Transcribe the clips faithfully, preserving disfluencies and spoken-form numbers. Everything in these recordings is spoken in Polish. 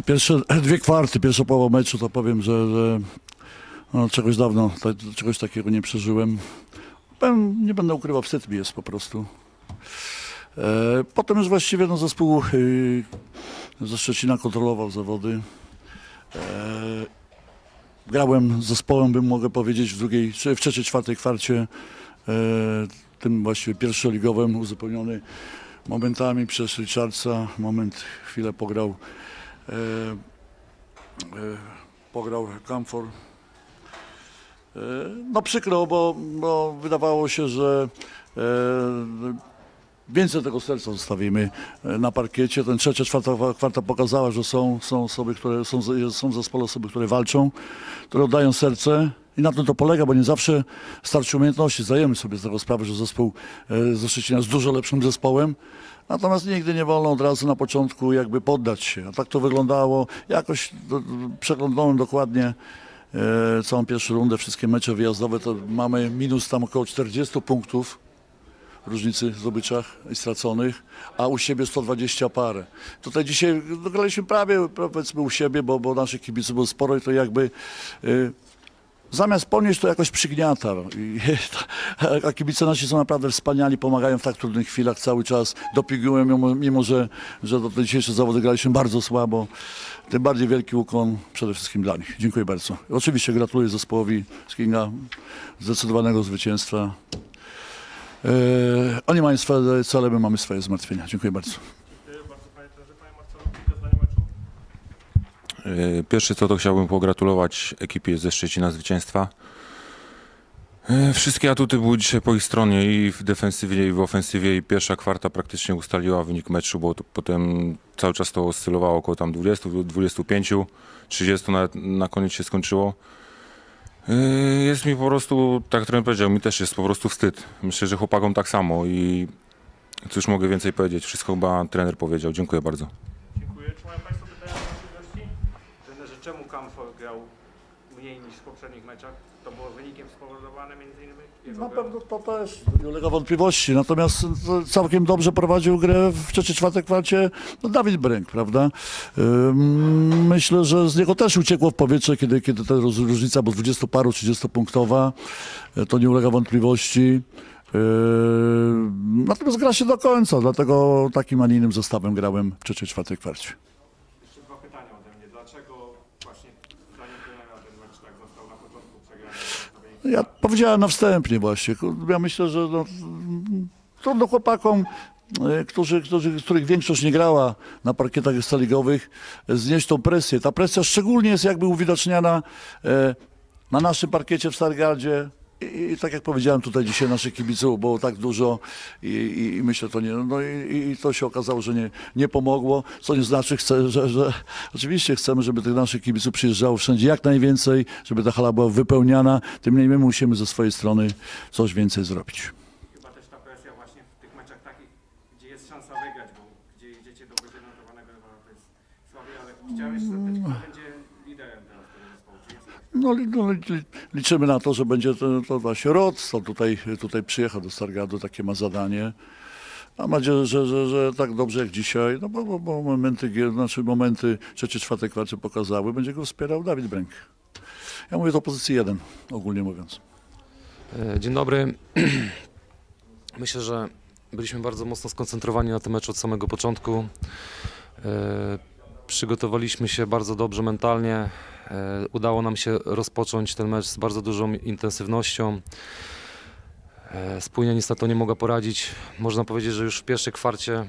Pierwsze dwie kwarty, pierwsza połowa meczu, to powiem, że, że no, czegoś dawno, ta, czegoś takiego nie przeżyłem. Powiem, nie będę ukrywał, wstyd mi jest po prostu. E, potem już właściwie no, zespół y, ze Szczecina kontrolował zawody. E, grałem z zespołem, bym mogę powiedzieć, w drugiej, czy w trzeciej, czwartej kwarcie, e, tym właściwie pierwszoligowym, uzupełniony momentami przez Richardsa. Moment, chwilę pograł e, e, pograł Camfor. E, no przykro, bo, bo wydawało się, że e, więcej tego serca zostawimy na parkiecie. Ten trzecia, czwarta kwarta pokazała, że są, są osoby, które są, są w zespole osoby, które walczą, które oddają serce. I na tym to polega, bo nie zawsze starczy umiejętności. Zdajemy sobie z tego sprawę, że zespół ze Szczecina jest dużo lepszym zespołem. Natomiast nigdy nie wolno od razu na początku jakby poddać się. A tak to wyglądało. Jakoś do, przeglądałem dokładnie e, całą pierwszą rundę, wszystkie mecze wyjazdowe. To mamy minus tam około czterdziestu punktów różnicy w zdobyczach i straconych, a u siebie sto dwadzieścia parę. Tutaj dzisiaj graliśmy prawie powiedzmy u siebie, bo, bo naszych kibiców było sporo i to jakby y, zamiast ponieść to jakoś przygniata. I, a kibice nasi są naprawdę wspaniali, pomagają w tak trudnych chwilach cały czas, dopingują, mimo, mimo że, że do tej dzisiejszej zawody graliśmy bardzo słabo. Tym bardziej wielki ukłon przede wszystkim dla nich. Dziękuję bardzo. Oczywiście gratuluję zespołowi z Kinga zdecydowanego zwycięstwa. Yy, oni mają swoje cele, my mamy swoje zmartwienia. Dziękuję bardzo. Dziękuję bardzo, panie trenerze. Panie Marcelu, kilka zdań o meczu. Pierwsze co to chciałbym pogratulować ekipie ze Szczecina zwycięstwa. Wszystkie atuty były dzisiaj po ich stronie i w defensywie i w ofensywie i pierwsza kwarta praktycznie ustaliła wynik meczu, bo to potem cały czas to oscylowało około tam dwudziestu, dwudziestu pięciu, trzydziestu na, na koniec się skończyło. Jest mi po prostu, tak jak trener powiedział, mi też jest po prostu wstyd. Myślę, że chłopakom tak samo i cóż mogę więcej powiedzieć, wszystko chyba trener powiedział. Dziękuję bardzo. Dziękuję. Czy mają państwo pytania do naszych gości? Trenerze, czemu Camfor grał mniej niż w poprzednich meczach? To było wynikiem spowodowane między innymi? Na pewno to też nie ulega wątpliwości, natomiast całkiem dobrze prowadził grę w trzeciej, czwartej kwarcie no Dawid Bręk, prawda? Ym, myślę, że z niego też uciekło w powietrze, kiedy, kiedy ta roz- różnica była dwudziestu paru, trzydziestopunktowa, to nie ulega wątpliwości. Yy, natomiast gra się do końca, dlatego takim, a nie innym zestawem grałem w trzeciej, czwartej kwarcie. Jeszcze dwa pytania ode mnie. Dlaczego właśnie zdaniem trenera ten mecz tak został na początku przegrany? Ja powiedziałem na wstępie właśnie. Ja myślę, że no, trudno chłopakom, e, którzy, którzy, których większość nie grała na parkietach ekstraligowych, e, znieść tą presję. Ta presja szczególnie jest jakby uwidaczniana e, na naszym parkiecie w Stargardzie. I, I tak jak powiedziałem tutaj dzisiaj naszych kibiców było tak dużo i, i, i myślę to nie, no i, i to się okazało, że nie, nie pomogło, co nie znaczy, chcę, że, że oczywiście chcemy, żeby tych naszych kibiców przyjeżdżało wszędzie jak najwięcej, żeby ta hala była wypełniana, tym niemniej my musimy ze swojej strony coś więcej zrobić. Chyba też ta presja właśnie w tych meczach takich, gdzie jest szansa wygrać, bo gdzie idziecie do wyżej notowanego rywala, to jest słabiej, ale chciałeś zapytać, kto będzie liderem teraz tego zespołu? Czy jest jakaś... No, li- no li- liczymy na to, że będzie to, to właśnie Rod, to tutaj, tutaj przyjechał do Stargardu, takie ma zadanie. Mam nadzieję, że, że, że tak dobrze jak dzisiaj, no bo, bo, bo momenty, gier- znaczy momenty trzeciej, czwartej kwarty pokazały, będzie go wspierał Dawid Bręk. Ja mówię o pozycji jeden, ogólnie mówiąc. E, Dzień dobry. Myślę, że byliśmy bardzo mocno skoncentrowani na tym meczu od samego początku. E, Przygotowaliśmy się bardzo dobrze mentalnie. E, Udało nam się rozpocząć ten mecz z bardzo dużą intensywnością. E, Spójnia niestety to nie mogła poradzić. Można powiedzieć, że już w pierwszej kwarcie,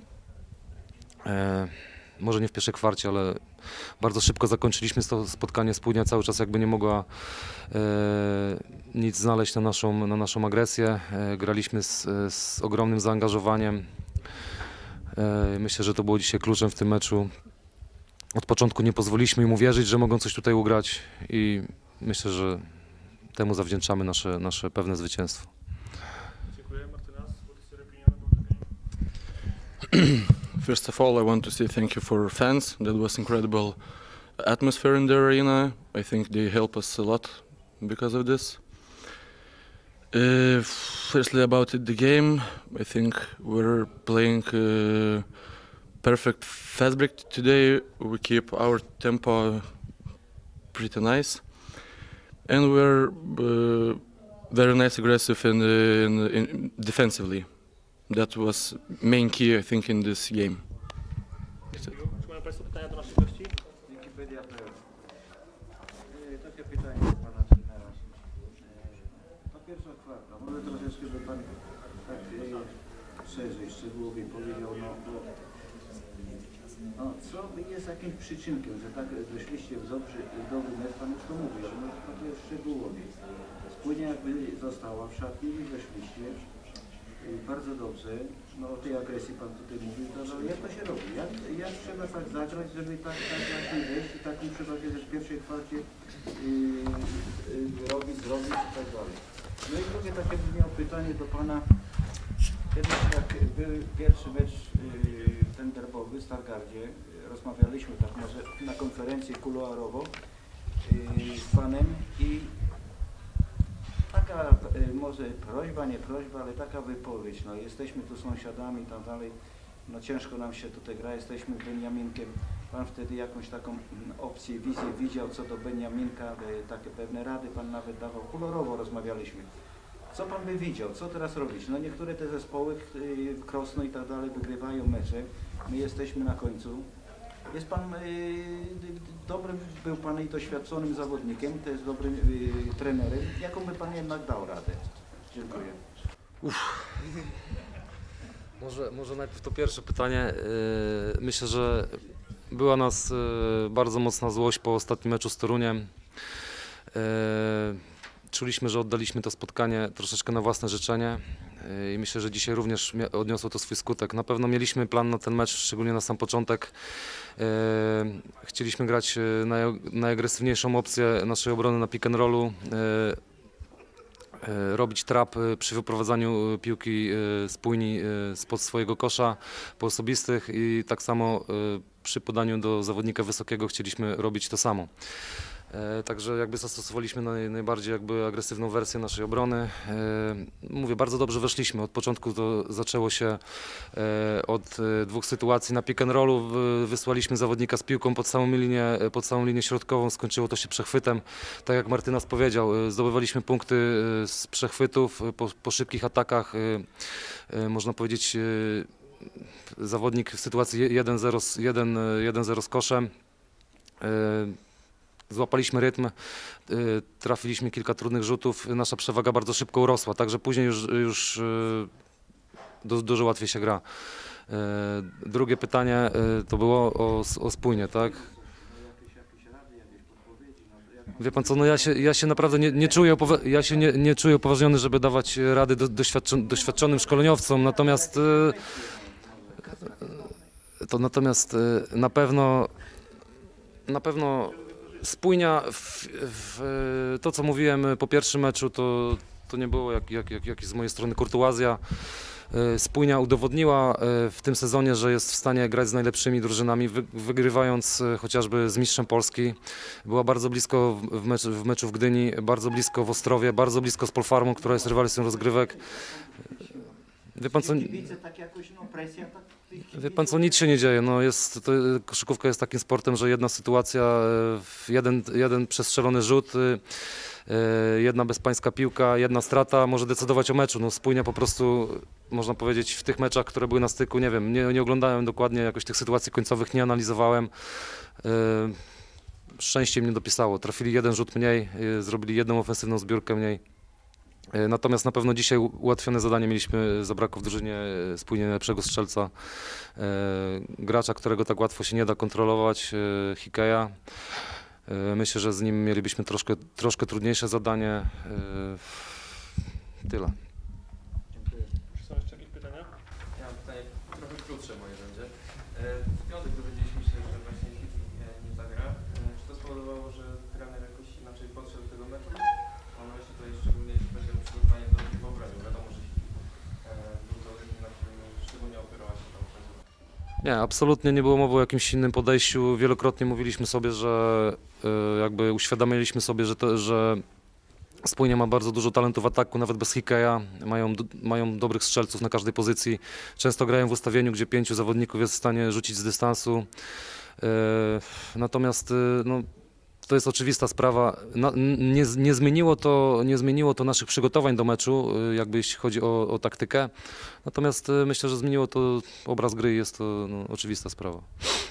e, może nie w pierwszej kwarcie, ale bardzo szybko zakończyliśmy to spotkanie. Spójnia cały czas jakby nie mogła e, nic znaleźć na naszą, na naszą agresję. E, graliśmy z, z ogromnym zaangażowaniem. E, myślę, że to było dzisiaj kluczem w tym meczu. Od początku nie pozwoliliśmy im uwierzyć, że mogą coś tutaj ugrać i myślę, że temu zawdzięczamy nasze, nasze pewne zwycięstwo. Dziękuję. Martynas, what is your opinion about the game? First of all, I want to say thank you for fans. That was incredible atmosphere in the arena. I think they help us a lot because of this. Uh, firstly, about it, the game, I think we're playing uh, perfect fast break today. We keep our tempo pretty nice, and we're uh, very nice aggressive in, in, in defensively. That was main key, I think, in this game. Czy mają Państwo pytania do naszych gości? Wikipedia kropka p l. E, Takie pytanie do Pana trenera. E, Ta pierwsza kwarta, może troszeczkę by Pan tak e, szerzej, szczegółowiej powiedział, no bo no, co jest jakimś przyczynkiem, że tak wyszliście w dobry, w dobry mecz, Pan już to mówił, ale może Pan to jest szczegółowiej. Spójnie jakby została w szatni i weszliście. Bardzo dobrze, no o tej agresji Pan tutaj mówił, to, ale jak to się robi? Jak, jak trzeba tak zagrać, żeby tak, tak właśnie wejść i taką przewagę też w pierwszej kwarcie yy, yy, robić, zrobić i tak dalej. No i drugie takie bym miał pytanie do Pana. Kiedyś jak był pierwszy mecz yy, ten derbowy w Stargardzie, yy, rozmawialiśmy tak może na konferencji kuluarowo yy, z Panem i taka y, może prośba, nie prośba, ale taka wypowiedź, no jesteśmy tu sąsiadami i tak dalej, no ciężko nam się tutaj gra, jesteśmy Beniaminkiem. Pan wtedy jakąś taką mm, opcję, wizję widział co do Beniaminka, y, takie pewne rady Pan nawet dawał, kolorowo rozmawialiśmy. Co Pan by widział, co teraz robić? No niektóre te zespoły, y, Krosno i tak dalej, wygrywają mecze, my jesteśmy na końcu. Jest Pan y, dobrym, był Pan i doświadczonym zawodnikiem, to jest dobrym y, trenerem. Jaką by Pan jednak dał radę? Dziękuję. Może, może najpierw to pierwsze pytanie. Yy, Myślę, że była nas yy, bardzo mocna złość po ostatnim meczu z Toruniem. Yy, Czuliśmy, że oddaliśmy to spotkanie troszeczkę na własne życzenie yy, i myślę, że dzisiaj również mia- odniosło to swój skutek. Na pewno mieliśmy plan na ten mecz, szczególnie na sam początek. Yy, Chcieliśmy grać yy, naj- najagresywniejszą opcję naszej obrony na pick and rollu. Yy, robić trap y, przy wyprowadzaniu y, piłki y, spójni y, spod swojego kosza po osobistych i tak samo y, przy podaniu do zawodnika wysokiego chcieliśmy robić to samo. E, Także jakby zastosowaliśmy naj, najbardziej jakby agresywną wersję naszej obrony. E, Mówię, bardzo dobrze weszliśmy. Od początku to zaczęło się e, od e, dwóch sytuacji na pick and rollu. W- Wysłaliśmy zawodnika z piłką pod całą linię, pod całą linię środkową. Skończyło to się przechwytem. Tak jak Martynas powiedział, e, zdobywaliśmy punkty e, z przechwytów e, po, po szybkich atakach. e, e, Można powiedzieć, e, zawodnik w sytuacji jeden zero z- jeden- jeden zero z koszem. E, Złapaliśmy rytm, y, trafiliśmy kilka trudnych rzutów, nasza przewaga bardzo szybko urosła, także później już, już y, du, dużo łatwiej się gra. Y, Drugie pytanie y, to było o, o spójnie, tak? Jakieś, jakieś rady, jakieś podpowiedzi, no, jak Wie pan co, no ja się, ja się naprawdę nie, nie czuję, upowa- ja się nie, nie czuję upoważniony, żeby dawać rady do, doświadczon- doświadczonym szkoleniowcom, natomiast y, to natomiast y, na pewno na pewno spójnia w, w to, co mówiłem po pierwszym meczu, to, to nie było jak, jak, jak, jak z mojej strony kurtuazja. Y, Spójnia udowodniła y, w tym sezonie, że jest w stanie grać z najlepszymi drużynami, wy, wygrywając y, chociażby z mistrzem Polski. Była bardzo blisko w, w, meczu, w meczu w Gdyni, bardzo blisko w Ostrowie, bardzo blisko z Polfarmą, która jest rywalistem rozgrywek. Wie pan co? kibice tak jakoś, no presja tak tych Wie pan co, nic się nie dzieje. No jest, to, koszykówka jest takim sportem, że jedna sytuacja, e, jeden, jeden przestrzelony rzut, e, jedna bezpańska piłka, jedna strata może decydować o meczu. No Spójnia po prostu, można powiedzieć, w tych meczach, które były na styku, nie wiem, nie, nie oglądałem dokładnie jakoś tych sytuacji końcowych, nie analizowałem. E, Szczęście mnie dopisało. Trafili jeden rzut mniej, e, zrobili jedną ofensywną zbiórkę mniej. E, Natomiast na pewno dzisiaj u- ułatwione zadanie mieliśmy, zabrakło w drużynie e, spójnie najlepszego strzelca, e, gracza, którego tak łatwo się nie da kontrolować, e, Hikeja. E, Myślę, że z nim mielibyśmy troszkę, troszkę trudniejsze zadanie. E, Tyle. Czy są jeszcze jakieś pytania? Ja mam pytanie trochę krótsze moje będzie. E, W piątek dowiedzieliśmy się, że właśnie Hiti nie, nie zagra. E, Czy to spowodowało, że trener jakoś inaczej podszedł do tego meczu? Mam na myśli tutaj szczególnie jeśli chodzi o przygotowanie do w obrazu. Wiadomo, że Hiti e, był to rywal, na którym szczególnie opierała się ta ofensywa. Nie, absolutnie nie było mowy o jakimś innym podejściu. Wielokrotnie mówiliśmy sobie, że e, jakby uświadamialiśmy sobie, że, to, że Spójnia ma bardzo dużo talentu w ataku, nawet bez Hikeja. Mają, d- mają dobrych strzelców na każdej pozycji. Często grają w ustawieniu, gdzie pięciu zawodników jest w stanie rzucić z dystansu. E, Natomiast e, no, to jest oczywista sprawa. No, n- nie, z- nie, zmieniło to, nie zmieniło to naszych przygotowań do meczu, e, jakby jeśli chodzi o, o taktykę. Natomiast e, myślę, że zmieniło to obraz gry i jest to no, oczywista sprawa.